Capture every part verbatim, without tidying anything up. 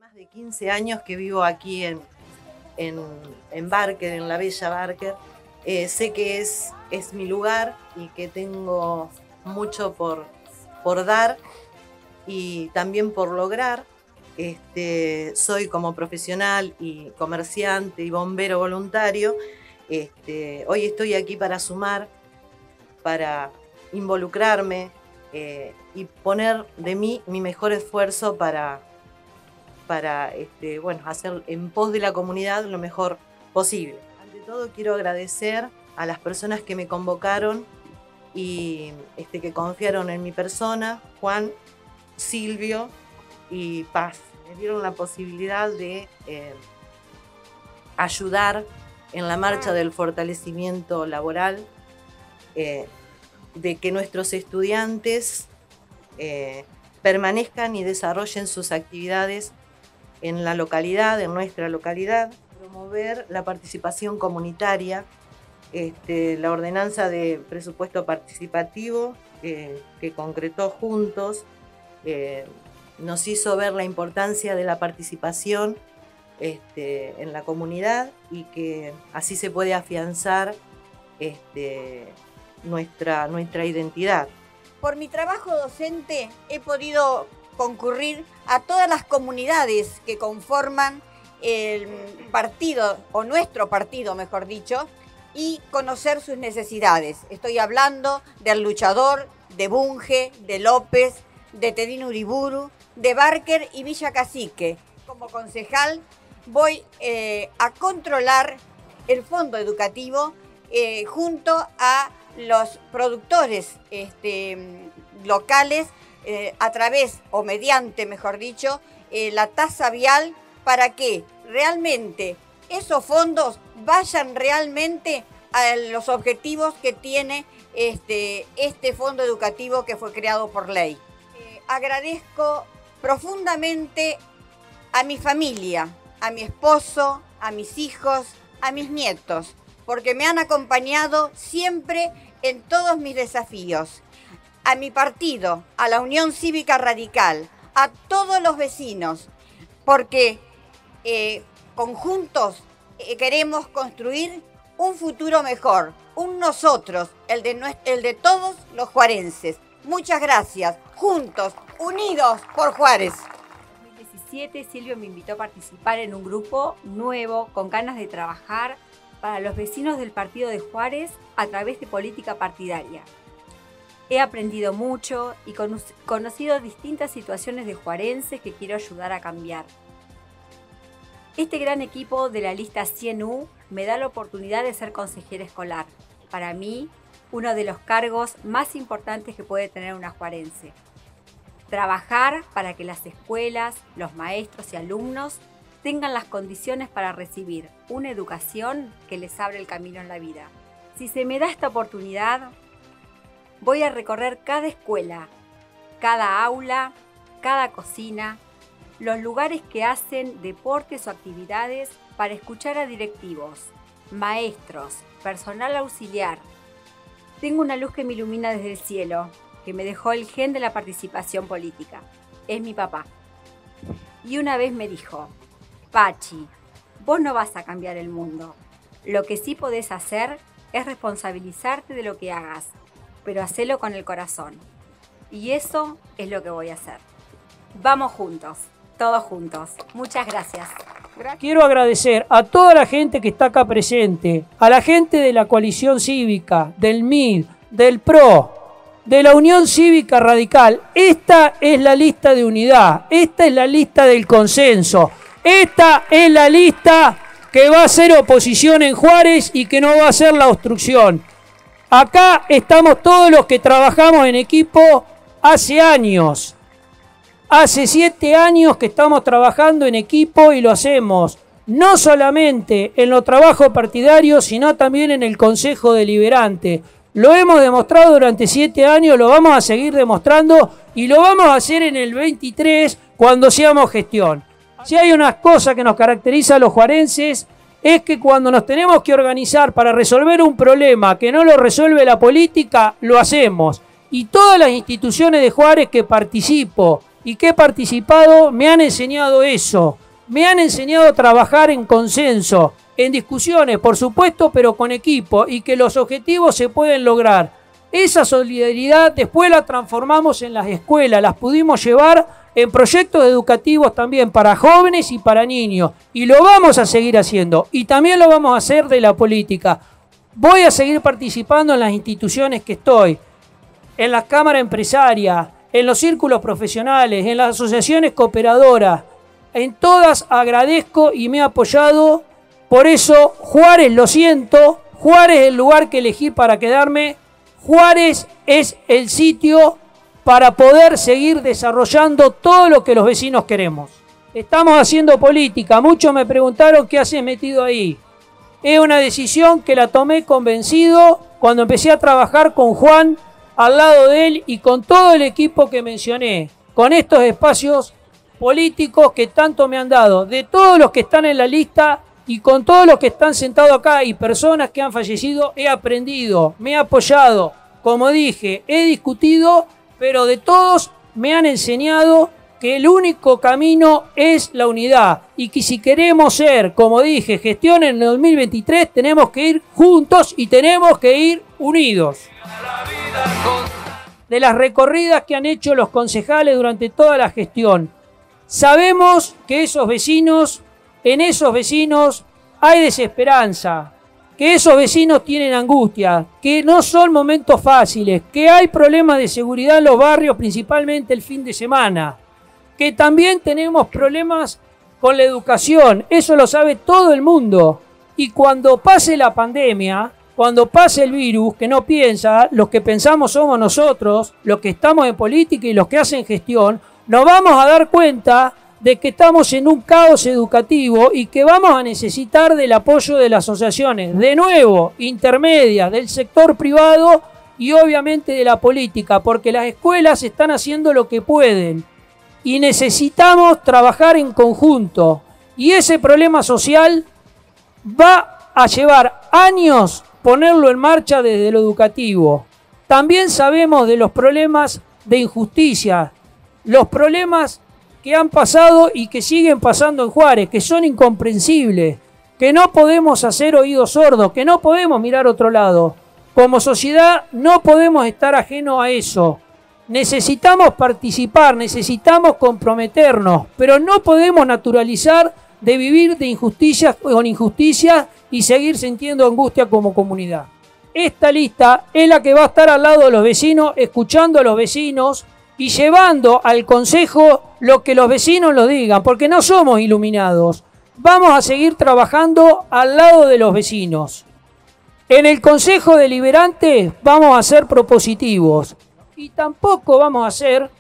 más de quince años que vivo aquí en, en, en Barker, en la bella Barker. Eh, sé que es, es mi lugar y que tengo mucho por, por dar y también por lograr. Este, soy como profesional y comerciante y bombero voluntario. Este, hoy estoy aquí para sumar, para involucrarme eh, y poner de mí mi mejor esfuerzo para, para este, bueno, hacer en pos de la comunidad lo mejor posible. Ante todo quiero agradecer a las personas que me convocaron y este, que confiaron en mi persona, Juan, Silvio y Paz. Me dieron la posibilidad de eh, ayudar en la marcha del fortalecimiento laboral, eh, de que nuestros estudiantes eh, permanezcan y desarrollen sus actividades en la localidad, en nuestra localidad, promover la participación comunitaria, este, la ordenanza de presupuesto participativo eh, que concretó Juntos, eh, nos hizo ver la importancia de la participación este, en la comunidad y que así se puede afianzar este, nuestra, nuestra identidad. Por mi trabajo docente he podido concurrir a todas las comunidades que conforman el partido, o nuestro partido mejor dicho, y conocer sus necesidades. Estoy hablando del Luchador, de Bunge, de López, de Tedín Uriburu, de Barker y Villa Cacique. Como concejal voy eh, a controlar el fondo educativo eh, junto a los productores este, locales eh, a través o mediante, mejor dicho, eh, la tasa vial para que realmente esos fondos vayan realmente a los objetivos que tiene este, este fondo educativo que fue creado por ley. Eh, agradezco profundamente a mi familia, a mi esposo, a mis hijos, a mis nietos, porque me han acompañado siempre en todos mis desafíos. A mi partido, a la Unión Cívica Radical, a todos los vecinos, porque eh, conjuntos eh, queremos construir un futuro mejor, un nosotros, el de, el de todos los juarenses. Muchas gracias, juntos, unidos por Juárez. En dos mil diecisiete Silvio me invitó a participar en un grupo nuevo con ganas de trabajar para los vecinos del partido de Juárez a través de política partidaria. He aprendido mucho y conocido distintas situaciones de juarenses que quiero ayudar a cambiar. Este gran equipo de la lista cien U me da la oportunidad de ser consejera escolar. Para mí, uno de los cargos más importantes que puede tener una juarense. Trabajar para que las escuelas, los maestros y alumnos tengan las condiciones para recibir una educación que les abre el camino en la vida. Si se me da esta oportunidad, voy a recorrer cada escuela, cada aula, cada cocina, los lugares que hacen deportes o actividades para escuchar a directivos, maestros, personal auxiliar. Tengo una luz que me ilumina desde el cielo, que me dejó el gen de la participación política. Es mi papá. Y una vez me dijo: Pachi, vos no vas a cambiar el mundo. Lo que sí podés hacer es responsabilizarte de lo que hagas, pero hacelo con el corazón. Y eso es lo que voy a hacer. Vamos juntos, todos juntos. Muchas gracias. Quiero agradecer a toda la gente que está acá presente, a la gente de la coalición cívica, del M I D, del P R O, de la Unión Cívica Radical. Esta es la lista de unidad, esta es la lista del consenso, esta es la lista que va a ser oposición en Juárez y que no va a ser la obstrucción. Acá estamos todos los que trabajamos en equipo hace años. Hace siete años que estamos trabajando en equipo y lo hacemos no solamente en los trabajos partidarios, sino también en el Consejo Deliberante. Lo hemos demostrado durante siete años, lo vamos a seguir demostrando y lo vamos a hacer en el veintitrés cuando seamos gestión. Si hay una cosa que nos caracteriza a los juarenses es que cuando nos tenemos que organizar para resolver un problema que no lo resuelve la política, lo hacemos. Y todas las instituciones de Juárez que participo y que he participado me han enseñado eso. Me han enseñado a trabajar en consenso, en discusiones, por supuesto, pero con equipo, y que los objetivos se pueden lograr. Esa solidaridad después la transformamos en las escuelas, las pudimos llevar en proyectos educativos también para jóvenes y para niños, y lo vamos a seguir haciendo, y también lo vamos a hacer de la política. Voy a seguir participando en las instituciones que estoy, en las cámaras empresarias, en los círculos profesionales, en las asociaciones cooperadoras. En todas agradezco y me he apoyado. Por eso, Juárez, lo siento, Juárez es el lugar que elegí para quedarme. Juárez es el sitio para poder seguir desarrollando todo lo que los vecinos queremos. Estamos haciendo política. Muchos me preguntaron qué haces metido ahí. Es una decisión que la tomé convencido cuando empecé a trabajar con Juan al lado de él y con todo el equipo que mencioné, con estos espacios políticos que tanto me han dado, de todos los que están en la lista y con todos los que están sentados acá y personas que han fallecido, he aprendido, me he apoyado, como dije, he discutido, pero de todos me han enseñado que el único camino es la unidad y que si queremos ser, como dije, gestión en el dos mil veintitrés, tenemos que ir juntos y tenemos que ir unidos. De las recorridas que han hecho los concejales durante toda la gestión, sabemos que esos vecinos, en esos vecinos hay desesperanza, que esos vecinos tienen angustia, que no son momentos fáciles, que hay problemas de seguridad en los barrios, principalmente el fin de semana, que también tenemos problemas con la educación, eso lo sabe todo el mundo. Y cuando pase la pandemia, cuando pase el virus, que no piensa, los que pensamos somos nosotros, los que estamos en política y los que hacen gestión, nos vamos a dar cuenta de que estamos en un caos educativo y que vamos a necesitar del apoyo de las asociaciones, de nuevo, intermedias, del sector privado y obviamente de la política, porque las escuelas están haciendo lo que pueden y necesitamos trabajar en conjunto. Y ese problema social va a llevar años ponerlo en marcha desde lo educativo. También sabemos de los problemas de injusticia, los problemas que han pasado y que siguen pasando en Juárez, que son incomprensibles, que no podemos hacer oídos sordos, que no podemos mirar a otro lado. Como sociedad no podemos estar ajenos a eso. Necesitamos participar, necesitamos comprometernos, pero no podemos naturalizar de vivir de injusticias con injusticias y seguir sintiendo angustia como comunidad. Esta lista es la que va a estar al lado de los vecinos, escuchando a los vecinos y llevando al consejo lo que los vecinos nos digan, porque no somos iluminados. Vamos a seguir trabajando al lado de los vecinos. En el consejo deliberante vamos a ser propositivos y tampoco vamos a ser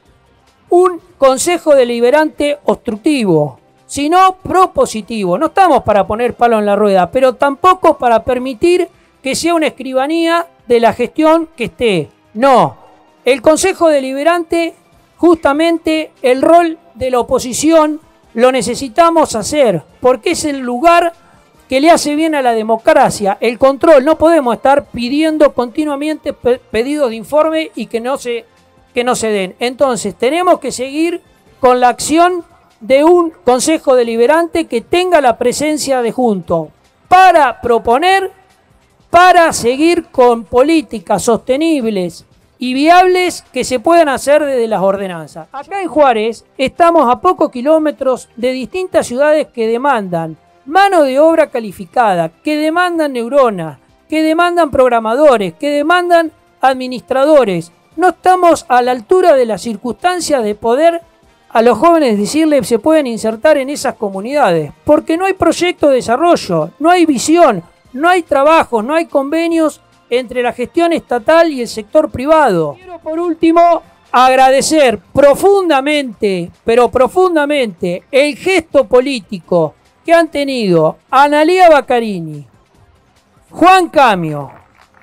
un consejo deliberante obstructivo, sino propositivo. No estamos para poner palo en la rueda, pero tampoco para permitir que sea una escribanía de la gestión que esté. No, el Consejo Deliberante, justamente el rol de la oposición lo necesitamos hacer, porque es el lugar que le hace bien a la democracia, el control. No podemos estar pidiendo continuamente pe- pedidos de informe y que no se, que no se den. Entonces tenemos que seguir con la acción de un Consejo Deliberante que tenga la presencia de juntos para proponer, para seguir con políticas sostenibles y viables que se puedan hacer desde las ordenanzas. Acá en Juárez estamos a pocos kilómetros de distintas ciudades que demandan mano de obra calificada, que demandan neuronas, que demandan programadores, que demandan administradores. No estamos a la altura de las circunstancias de poder a los jóvenes decirles se pueden insertar en esas comunidades, porque no hay proyecto de desarrollo, no hay visión, no hay trabajos, no hay convenios entre la gestión estatal y el sector privado. Quiero por último agradecer profundamente, pero profundamente, el gesto político que han tenido Analía Baccarini, Juan Camio,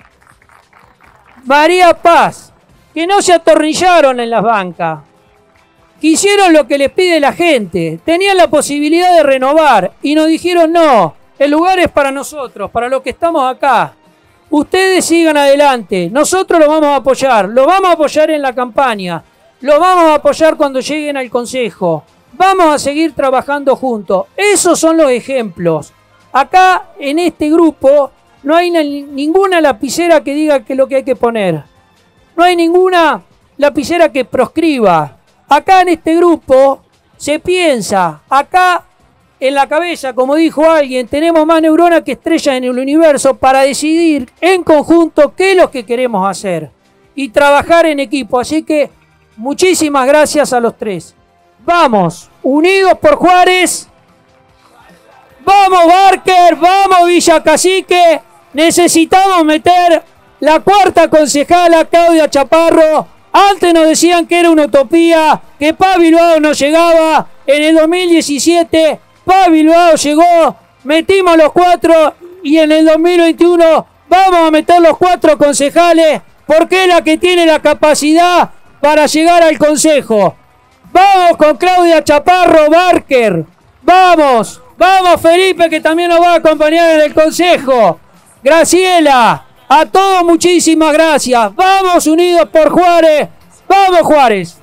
María Paz, que no se atornillaron en las bancas, que hicieron lo que les pide la gente, tenían la posibilidad de renovar y nos dijeron no, el lugar es para nosotros, para los que estamos acá. Ustedes sigan adelante, nosotros los vamos a apoyar, los vamos a apoyar en la campaña. Los vamos a apoyar cuando lleguen al Consejo. Vamos a seguir trabajando juntos. Esos son los ejemplos. Acá, en este grupo, no hay ninguna lapicera que diga que es lo que hay que poner. No hay ninguna lapicera que proscriba. Acá en este grupo se piensa. Acá en la cabeza, como dijo alguien, tenemos más neuronas que estrellas en el universo para decidir en conjunto qué es lo que queremos hacer. Y trabajar en equipo. Así que muchísimas gracias a los tres. Vamos, unidos por Juárez. Vamos Barker, vamos Villa Cacique. Necesitamos meter la cuarta concejala, Claudia Chaparro. Antes nos decían que era una utopía, que Paz Bilbao no llegaba. En el dos mil diecisiete, Paz Bilbao llegó, metimos los cuatro y en el dos mil veintiuno vamos a meter los cuatro concejales porque es la que tiene la capacidad para llegar al Consejo. Vamos con Claudia Chaparro, Barker. Vamos, vamos Felipe, que también nos va a acompañar en el Consejo. Graciela, a todos muchísimas gracias. Vamos unidos por Juárez. Vamos Juárez.